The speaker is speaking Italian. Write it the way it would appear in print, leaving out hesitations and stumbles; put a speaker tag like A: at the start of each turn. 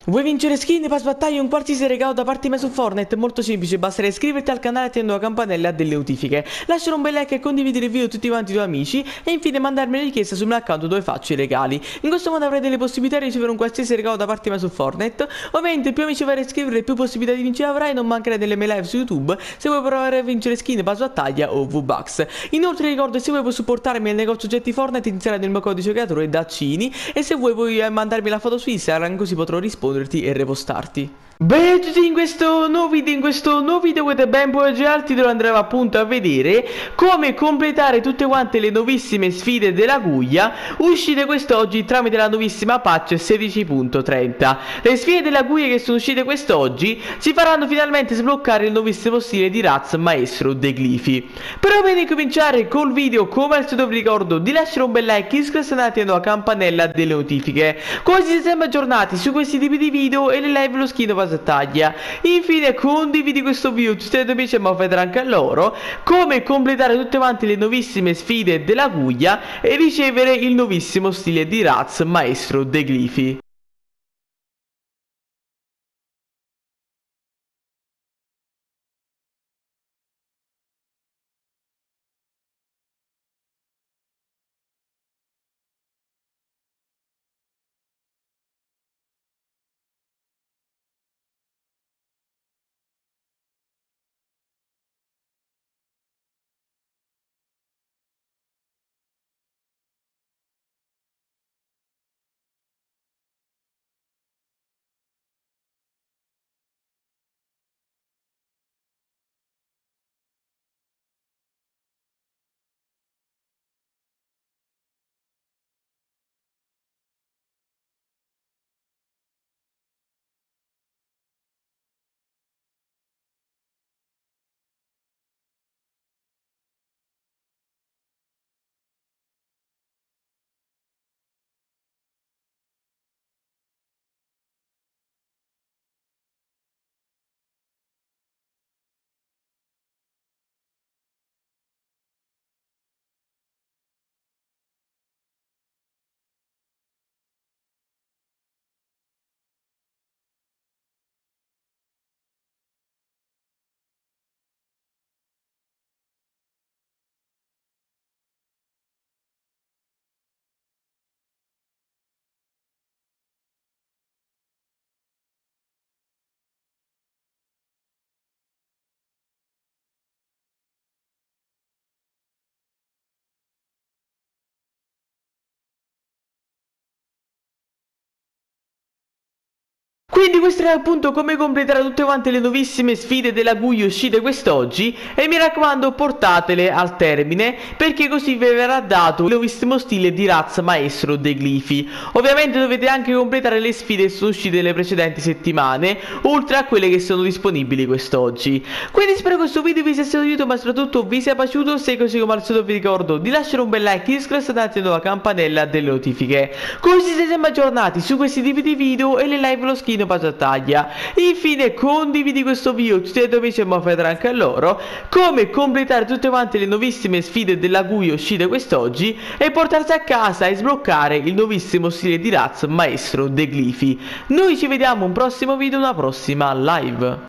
A: Vuoi vincere skin, pass battaglia e un qualsiasi regalo da parte mia su Fortnite? Molto semplice, basterà iscriverti al canale attendo la campanella delle notifiche. Lasciare un bel like e condividere il video tutti quanti i tuoi amici e infine mandarmi una richiesta sul mio account dove faccio i regali. In questo modo avrai delle possibilità di ricevere un qualsiasi regalo da parte mia su Fortnite. Ovviamente più amici avrai a iscrivere più possibilità di vincere avrai, non mancherai delle mie live su YouTube se vuoi provare a vincere skin, pass battaglia o V-Bucks. Inoltre ricordo, se vuoi puoi supportarmi nel negozio oggetti Fortnite inserendo il mio codice creatore Daccini e se vuoi puoi mandarmi la foto su Instagram così potrò risponderti e repostarti. Bene a tutti, in questo nuovo video come ben puoi già al titolo andremo appunto a vedere come completare tutte quante le nuovissime sfide della Guglia uscite quest'oggi tramite la nuovissima patch 16.30. Le sfide della Guglia che sono uscite quest'oggi ci faranno finalmente sbloccare il nuovissimo stile di Raz Maestro dei Glifi. Però prima di cominciare col video, come al solito vi ricordo di lasciare un bel like, iscriverti alla campanella delle notifiche, così siete sempre aggiornati su questi tipi di video e le live lo schino taglia. Infine condividi questo video tutti i tuoi amici e vedrai anche a loro come completare tutte quante le nuovissime sfide della Guglia e ricevere il nuovissimo stile di Raz Maestro dei Glifi. Quindi questo era appunto come completare tutte quante le nuovissime sfide della Guglia uscite quest'oggi e mi raccomando portatele al termine perché così vi verrà dato il nuovissimo stile di Raz Maestro dei Glifi. Ovviamente dovete anche completare le sfide che sono uscite nelle precedenti settimane oltre a quelle che sono disponibili quest'oggi. Quindi spero che questo video vi sia stato aiutato ma soprattutto vi sia piaciuto. Se così come al solito vi ricordo di lasciare un bel like, iscrivetevi alla campanella delle notifiche, così siete sempre aggiornati su questi tipi di video e le live lo schino taglia. Infine condividi questo video tutti i tuoi amici e vedrai anche a loro come completare tutte quante le nuovissime sfide della Guglia uscite quest'oggi e portarsi a casa e sbloccare il nuovissimo stile di Raz Maestro dei Glifi. Noi ci vediamo in un prossimo video, una prossima live.